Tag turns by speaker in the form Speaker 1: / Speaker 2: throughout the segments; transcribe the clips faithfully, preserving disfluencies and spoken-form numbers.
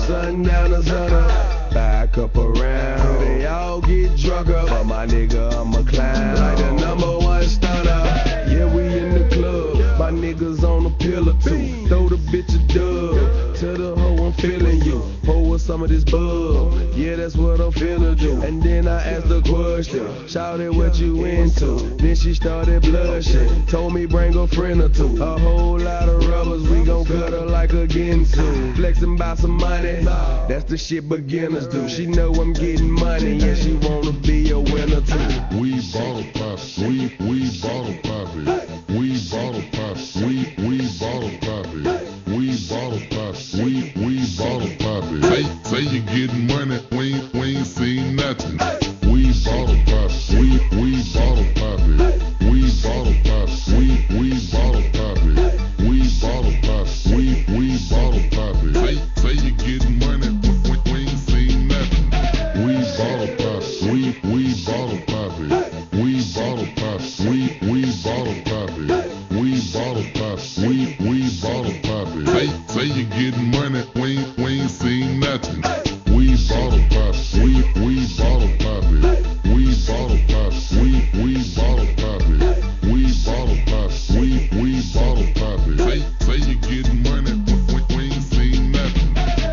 Speaker 1: sundown to sunup. Back up around, they all get drunk up. But my nigga, I'm a clown, like the number one stunner. Yeah, we in the club, my niggas on the pillar too. Throw the bitch a dub, tell the hoe I'm feeling you. Pour with some of this bug, yeah, that's what I'm finna do. And then I asked the question, shout it what you into. Then she started blushing, told me bring a friend or two. A whole lot of rubbers, we gon' cut her like a Ginsu. Flexing by some money, that's the shit beginners do. She know I'm getting money, yeah, she wanna be a winner too.
Speaker 2: We bottle pop, we, we bottle pop it. We bottle pop, we, we bottle pop it. We bottle pop, we, we bottle pop it. Say, say you getting money, we ain't, we ain't seen nothing. We bottle pop, we, we bottle pop it. We bottle pop, we, we bottle pop it. We bottle pop, we, we bottle pop it. Say, say you getting money, we, we ain't seen nothing. We bottle pop, we, we bottle pop it. We bottle pop, we, we bottle pop it. We bottle pop, we, we bottle pop it. Say, say you getting money, we ain't, we ain't seen nothing. We bottle pop, we, we bottle pop it. We bottle pop, we, we bottle pop it. We bottle pop, we, we bottle pop it. Say, say you getting money, we, we ain't seen nothing.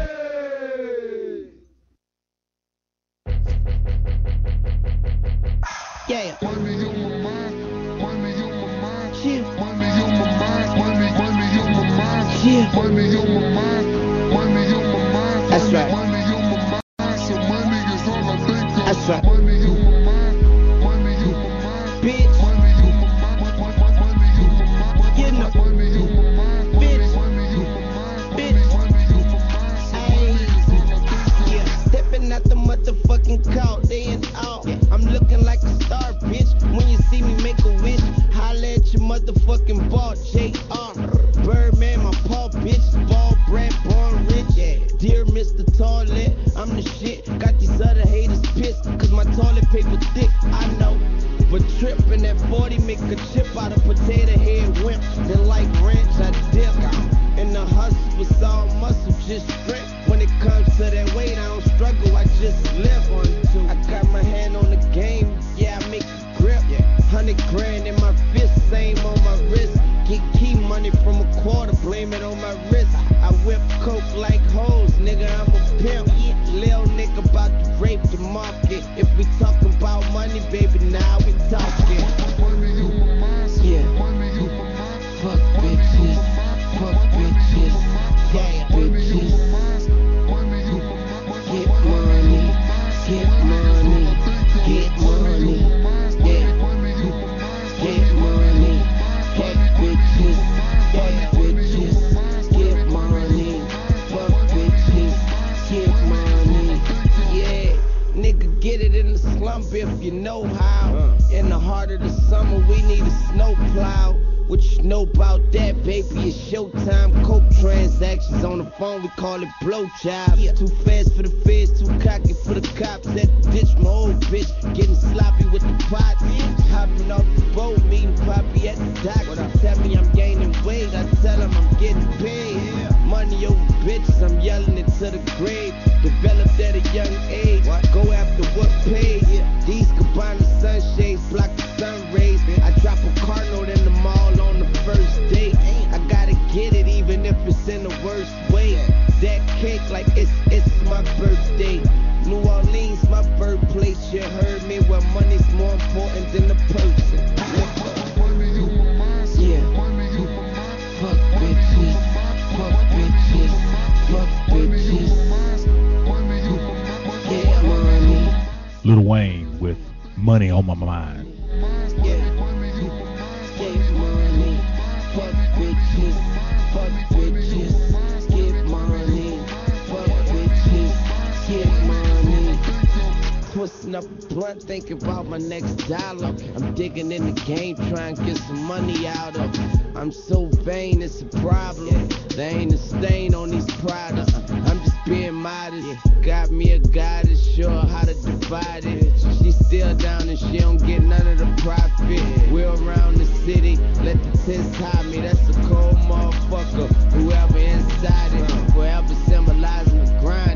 Speaker 3: Yeah.
Speaker 2: Money on my mind, money on my mind.
Speaker 3: Yeah.
Speaker 2: Money on my mind, money, money on my mind.
Speaker 3: Yeah.
Speaker 2: Money on my mind, money on my mind.
Speaker 3: That's right.
Speaker 2: Money on my mind, so money is all I think of.
Speaker 3: That's right.
Speaker 2: Money on my mind, money on my mind.
Speaker 3: Bitch.
Speaker 2: Money on my mind, money on my mind.
Speaker 3: You know.
Speaker 2: Money on my mind,
Speaker 3: Bitch.
Speaker 2: money on my mind.
Speaker 3: Bitch.
Speaker 2: Money on my mind, so money is all I think of.
Speaker 3: Yeah, stepping out the motherfucking court, day and out. I'm looking like a star, bitch. When you see me make a wish, holla at your motherfucking ball, J R. Birdman, my paw, bitch. Ball bred, born rich. Yeah. Dear Mister Toilet, I'm the shit. Got these other haters pissed, cause my toilet paper thick, I know. But trippin' that forty make a chip out of potato head wimp. Then like ranch, I dip. And the hustle was all muscle, just strength. When it comes to that weight, I don't struggle, I just live on two. I got my hand on the game, yeah, I make the grip. Hundred grand in my fist, same on my wrist. Get key money from a quarter, blame it on my wrist. I whip coke like hoes, nigga, I'm a pimp. Lil nigga about to rape the market. If we talking about money, baby, now we talking.
Speaker 2: Money on my mind, so
Speaker 3: Yeah.
Speaker 2: money on my mind.
Speaker 3: Fuck bitches, fuck bitches, yeah, bitches. Get money, get money, get money, yeah. Get money, fuck bitches, fuck bitches. Get money, fuck bitches, get money, yeah. Nigga, get it in the slump if you know how. In the heart of the summer, we need a snow plow. What you know about that, baby? It's showtime. Coke transactions on the phone, we call it blowjob. Too fast for the feds, too cocky for the cops. At the ditch, my old bitch getting sloppy with the pot. Hopping off the boat, meeting Poppy at the dock. She tell me I'm gaining weight, I tell him I'm getting paid. Money over bitches, I'm yelling it to the grave. Developed at a young age, go after what pays. These cabana sunshades block the sun rays. I drop a car note in the mall on the first date. I gotta get it even if it's in the worst way. That cake like it's it's my birthday. New Orleans, my birthplace. You heard me, where money's more important than the person.
Speaker 2: Money on my mind, so
Speaker 3: Yeah.
Speaker 2: money on my mind.
Speaker 3: Fuck bitches, fuck bitches, fuck bitches. Get money.
Speaker 4: Lil Wayne with Money on My Mind.
Speaker 3: Yeah. Get money, fuck bitches, fuck bitches. Get money, fuck bitches, get money. Twisting up a blunt, thinking about my next dollar. I'm digging in the game, trying to get some money out of it. I'm so vain, it's a problem. There ain't a stain on these products. I'm just being modest. Got me a goddess, sure how to divide it. She's still down and she don't get none of the profit. We're around the city, let the tents hide me. That's a cold motherfucker. Whoever inside it, forever symbolizing the grind.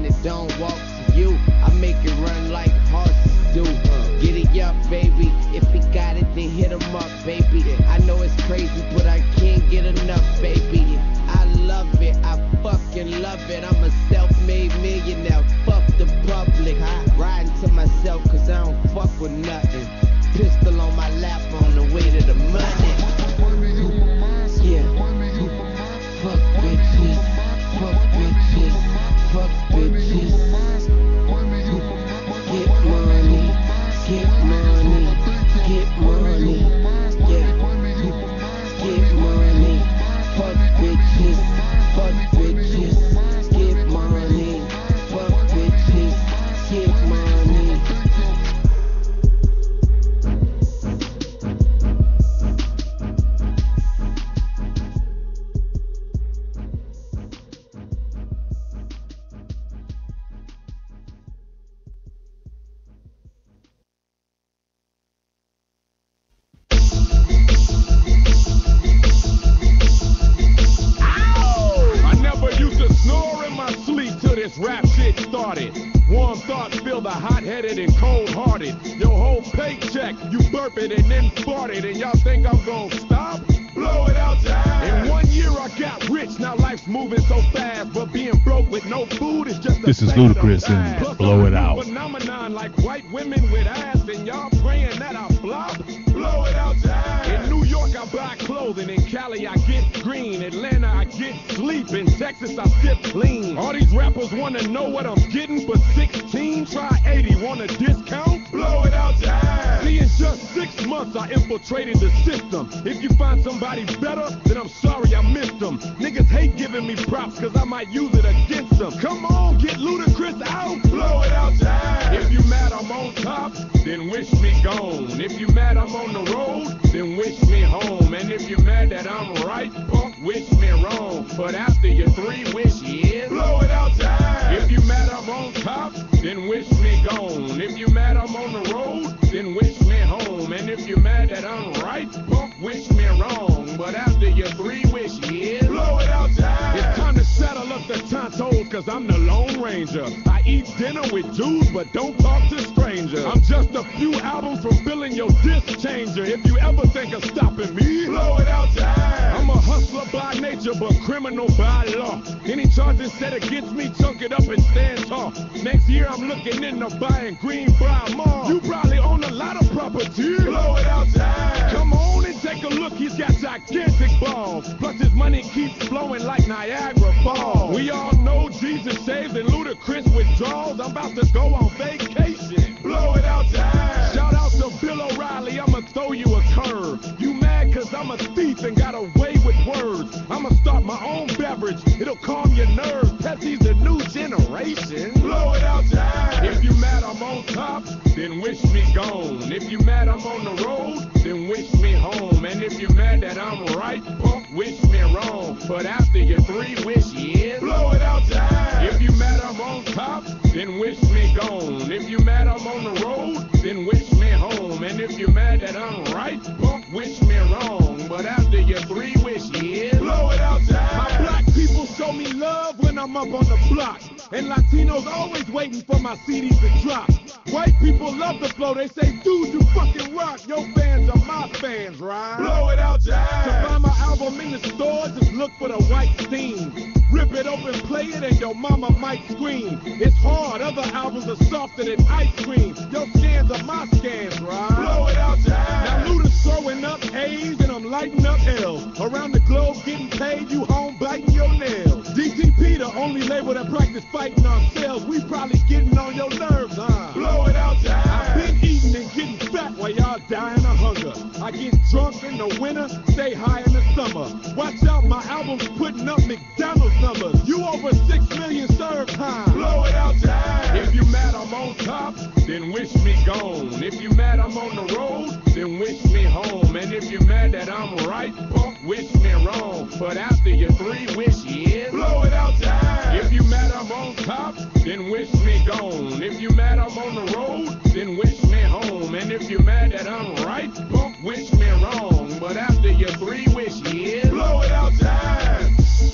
Speaker 5: this rap shit started. Warm thoughts fill the hot-headed and cold-hearted. Your whole paycheck, you burp it and then fart it, and y'all think I'm gonna stop? Blow it out your ass. In one year I got rich, now life's moving so fast, but being broke with no food is just a
Speaker 4: This is
Speaker 5: thing of
Speaker 4: Ludacris
Speaker 5: the
Speaker 4: and
Speaker 5: past.
Speaker 4: Blow It
Speaker 5: I'm a
Speaker 4: Out.
Speaker 5: Phenomenon like white women with ass, and y'all praying that I flop. Blow it out your ass. In New York I buy clothing, in Cali I get green, Atlanta I get sleep, in Texas I sip clean. All these rappers wanna know what I'm getting for sixteen, try eighty, want a discount? Blow it out your ass. See, in just six months I infiltrated the system. If you find somebody better, then I'm sorry I missed them. Niggas hate giving me props cause I might use it against them. Come on, get Ludacris out. Blow it out your ass. If you mad I'm on top, then wish me gone. If you mad I'm on the road, then wish me home. And if you mad that I'm right, punk, wish me wrong. But after your three wish years, blow it out your ass. If you mad I'm on top, then wish me gone. If you mad I'm on the road, then wish me home. And if you mad that I'm right, punk, wish me wrong. But after your three wish years, blow it out your ass. It's time to settle up the tontos, cause I'm the Lone Ranger. I eat dinner with Jews, but don't talk to strangers. I'm just a few albums from filling your disc changer. If you ever think of stopping me, blow it out your ass. I'm a hustler by nature, but criminal by law. Any charges set against me, chunk it up and stand tall. Next year I'm looking into buying Greenbrier Mall. You probably own a lot of property, blow it out your ass. Come on and take a look, he's got gigantic balls. Plus his money keeps flowing like Niagara Falls. We all know Jesus saves and Ludacris withdrawals. I'm about to go on vacation, blow it out your ass. Shout out to Bill O'Reilly, I'ma throw you a curve. You mad cause I'm a thief and got away with words. I'ma start my own beverage, it'll calm your nerves. Pepsi's the new generation, blow it out your ass. If you mad I'm on top, then wish me gone. If you mad I'm on the road, then wish me home. And if you mad that I'm right, punk, wish me wrong. But after your three wish years, blow it out your ass. If you mad I'm on top, then wish me gone. If you mad I'm on the road, then wish me home. And if you mad that I'm right, punk, wish me wrong. But after your three wish years, blow it out your ass. My black people show me love when I'm up on the block. And Latinos always waiting for my C Ds to drop. White people love the flow, they say, dude, you fucking rock. Your fans are my fans, right? Blow it out your ass. To find my album in the stores, just look for the white steam. Rip it open, play it, and your mama might scream. It's hard, other albums are softer than ice cream. Your scans are my scans, right? Blow it out your ass. Now Luda's throwing up A's and I'm lighting up L's. Around the globe getting paid, you home biting your nails. D T P, the only label that practice fighting ourselves. We probably getting on your nerves, huh? Blow it out your ass. I've been eating and getting fat while y'all dying of hunger. I get drunk in the winter, stay high in the summer. Watch out, my album's putting up McDonald's numbers. You over six million served time. Blow it out your ass. If you mad I'm on top, then wish me gone. If you mad I'm on the road, then wish me home. And if you mad that I'm right, punk, wish me wrong. But after your three wish years, blow it out your ass. If you mad I'm on top, then wish me gone. If you mad I'm on the road, then wish me home. And if you mad that I'm right, punk, wish me wrong. But after your three wish years, blow it out your ass.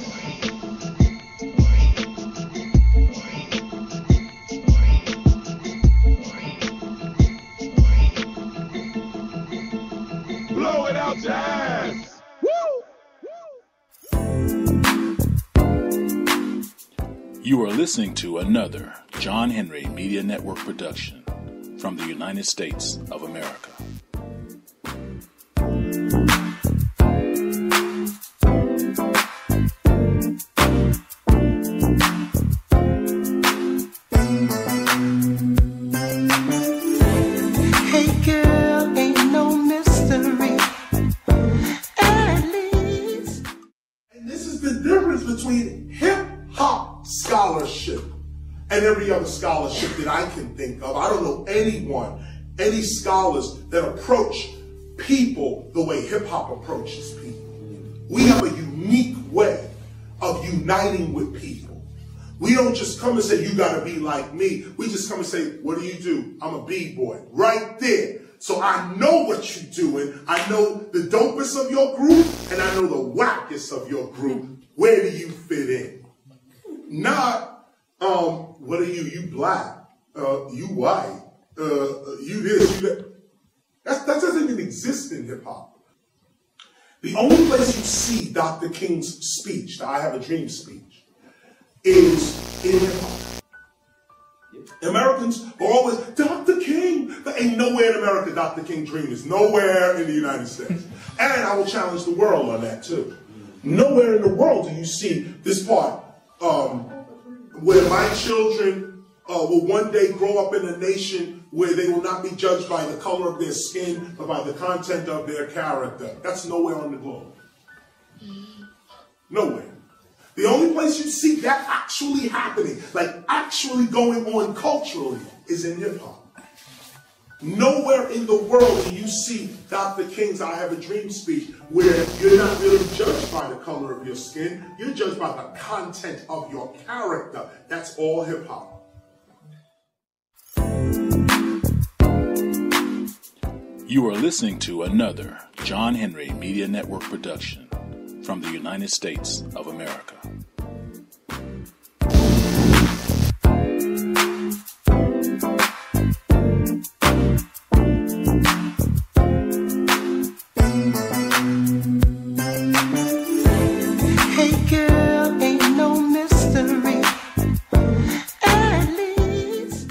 Speaker 5: Blow it out your ass.
Speaker 6: You are listening to another John Henry Media Network production from the United States of America.
Speaker 7: And every other scholarship that I can think of. I don't know anyone, any scholars that approach people the way hip hop approaches people. We have a unique way of uniting with people. We don't just come and say, you gotta be like me. We just come and say, what do you do? I'm a B-boy. Right there. So I know what you're doing. I know the dopest of your group, and I know the wackest of your group. Where do you fit in? Not Um, what are you? You black? Uh, you white? Uh, you this? You that? That's, that doesn't even exist in hip hop. The only place you see Doctor King's speech, the "I Have a Dream" speech, is in hip hop. Americans are always, Doctor King. There ain't nowhere in America Doctor King dream is. Nowhere in the United States. And I will challenge the world on that too. Nowhere in the world do you see this part um, where my children uh, will one day grow up in a nation where they will not be judged by the color of their skin, but by the content of their character. That's nowhere on the globe. Nowhere. The only place you see that actually happening, like actually going on culturally, is in hip hop. Nowhere in the world do you see Doctor King's "I Have a Dream" speech where you're not really judged by the color of your skin, you're judged by the content of your character. That's all hip hop.
Speaker 6: You are listening to another John Henry Media Network production from the United States of America.
Speaker 3: Hey girl, ain't no mystery. At least.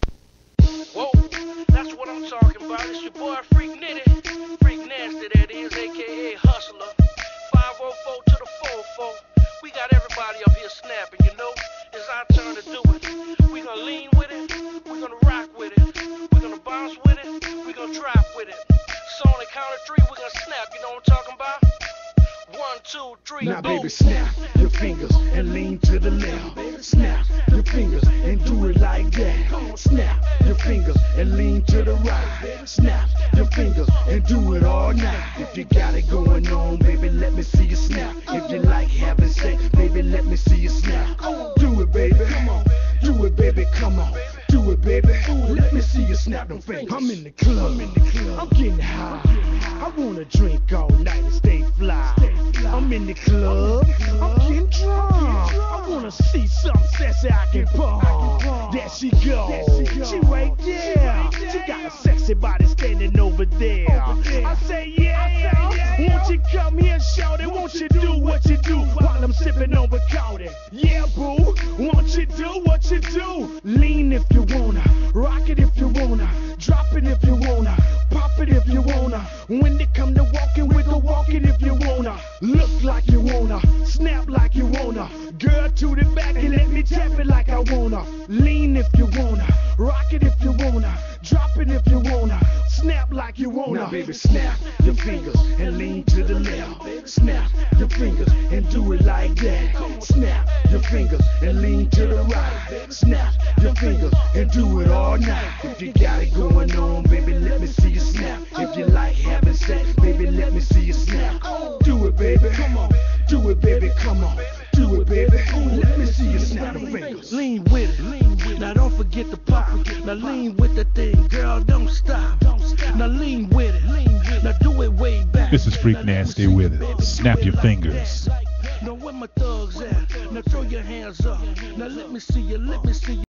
Speaker 8: Whoa, that's what I'm talking about. It's your boy Freak Nitty. Freak Nasty, that is, aka Hustler. five oh four to the four four. We got everybody up here snapping, you know. It's our turn to do it. We gonna lean with it. We gonna rock with it. We gonna bounce with it. We gonna drop with it. So on the count of three, we gonna snap. You know what I'm talking about? One, two, three,
Speaker 9: now,
Speaker 8: boom.
Speaker 9: baby, snap your fingers and lean to the left. Snap your fingers and do it like that. Snap your fingers and lean to the right. Snap your fingers and do it all night. If you got it going on, baby, let me see you snap. If you like having sex, baby, let me see you snap. Do it, baby. Come on. Do it, baby. Come on. Do it, baby. Let me see you snap them fingers. I'm in the club. I'm in the club. I'm getting high. I wanna drink all night and stay fly. I'm in the club. I'm getting drunk. I wanna see something sexy I can pump. There she goes. She right there. She got a sexy body standing over there. I say yeah. Won't you come here, shout it? Won't you do what you do while I'm sipping on Bacardi? Yeah, boo. Won't you do what you do? Lean if you wanna, rock it if you wanna, drop it if you wanna, pop it if you wanna. When they come to walking with the walking if you wanna, look like you wanna, snap like you wanna. Girl to the back and let me tap it like I wanna. Lean if you wanna, rock it if you wanna, drop it if you wanna, snap like you wanna. Now baby, snap your fingers and lean to the left. Snap your fingers and do it like that. Snap your fingers and lean to the right. Snap your fingers and do it all night. If you got it going on, baby, let me see you snap. If you like having sex, baby, let me see you snap. Do it, baby. Come on. Do it, baby. Come on. Do it, baby. Let me see you snap the fingers. Lean with it. Lean with it. Now don't forget the pop. Now lean with the thing, girl. Don't stop. Don't stop. Now lean with it. Lean with it. Now do it way back.
Speaker 4: This is Freak Nasty with it. Snap your fingers.
Speaker 8: Now where my thugs at? Now throw your hands up. Now let me see you. Let me see you.